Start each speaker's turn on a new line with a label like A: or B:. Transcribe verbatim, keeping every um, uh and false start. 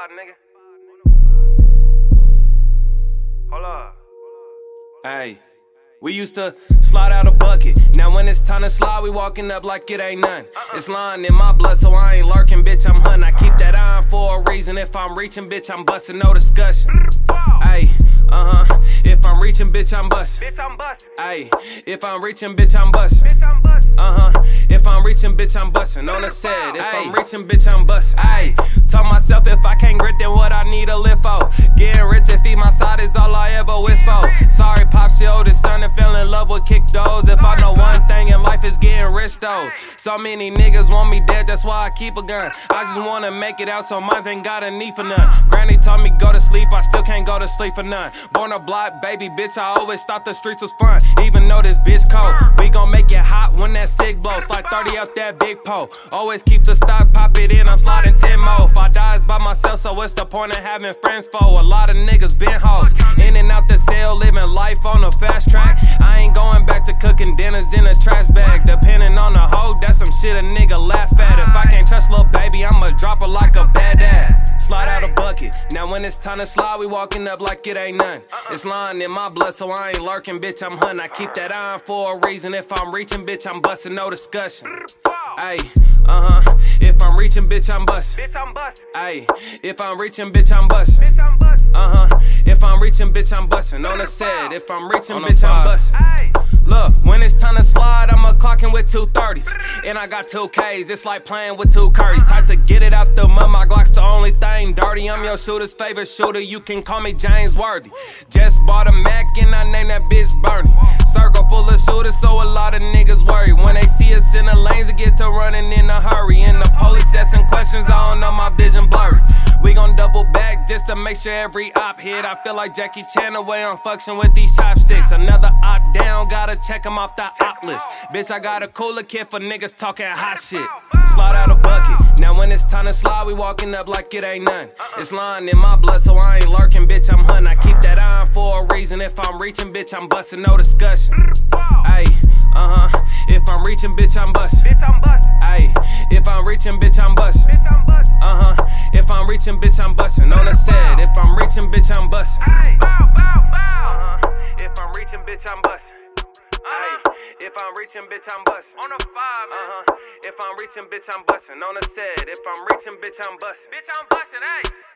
A: five, nigga. Hold up. Hey, we used to slide out a bucket. Now when it's time to slide, we walking up like it ain't none. It's lying in my blood, so I ain't lurking, bitch, I'm hunting. I keep that iron for a reason. If I'm reaching, bitch, I'm busting, no discussion. Hey, uh-huh. If I'm reaching, bitch, I'm busting. Bitch, I'm busting. Hey, if I'm reaching, bitch, I'm busting. Bitch, I'm busting. Uh-huh. If I'm reaching, bitch, I'm busting. On the set, if I'm reaching, bitch, I'm busting. Hey, tell myself if I can't grit, then what I need to live for. Getting rich and feed my side is all I ever wish for. Sorry, pops, your oldest son, and fell in love with kick those. If I know one thing in life is getting rich though. So many niggas want me dead, that's why I keep a gun. I just wanna make it out, so mines ain't got a need for none. Granny told me go to sleep, I still can't go to sleep for none. Born a block, baby, bitch, I always thought the streets was fun. Even though this bitch cold, we gon' make it hot when that cig blows. Slide thirty out that big pole. Always keep the stock, pop it in, I'm sliding ten more. If I die, it's by myself, so what's the point of having friends for? A lot of niggas been hoes, in and out the cell, living life on a fast track. I ain't going back to cooking dinners in a trash bag. Depending on the hoe, that's some shit a nigga laugh at. If I can't trust lil' baby, I'ma drop her like a bad dad. Slide out a bucket. Now when it's time to slide, we walking up like it ain't none. It's lying in my blood, so I ain't lurking, bitch, I'm hunting. I keep that iron for a reason. If I'm reaching, bitch, I'm busting, no discussion. Hey, uh-huh. If I'm reaching, bitch, I'm busting. Bitch, I'm busting. Hey, if I'm reaching, bitch, I'm busting. Bitch, I'm busting. Uh-huh. If I'm reaching, bitch, I'm busting. On the set, if I'm reaching, bitch, I'm busting. Look, when it's time to slide, I'm a clocking with two thirties. And I got two Ks, it's like playing with two Currys. Time to get it out the mud, my Glock's the only thing dirty. I'm your shooter's favorite shooter, you can call me James Worthy. Just bought a Mac and I named that bitch Bernie. Circle full of shooters, so a lot of niggas worry. When they see us in the lanes, they get to running in a hurry. And the police asking questions, I don't know, my vision blurry. We gon' double back just to make sure every op hit. I feel like Jackie Chan the way I'm fucking with these chopsticks. Another op down, gotta check him off the op list. Bitch, I got a cooler kid for niggas talking hot shit. Slide out a bucket. Now when it's time to slide, we walking up like it ain't none. It's lying in my blood, so I ain't lurking, bitch, I'm hunting. I keep that iron for a reason. If I'm reaching, bitch, I'm busting, no discussion. Hey, uh-huh. If I'm reaching, bitch, I'm busting. Bitch, I'm busting. Hey, if I'm reaching, bitch, I'm busting. Bitch, I'm busting. Uh-huh. If I'm reaching, bitch, I'm busting. On the set, if I'm reaching, bitch, I'm busting. Uh-huh. If I'm reaching, bitch, I'm busting. Hey, if I'm reaching, bitch, I'm busting. On the five, uh-huh. If I'm reaching, bitch, I'm busting. On the set, if I'm reaching, bitch, I'm busting. Bitch, I'm busting, hey.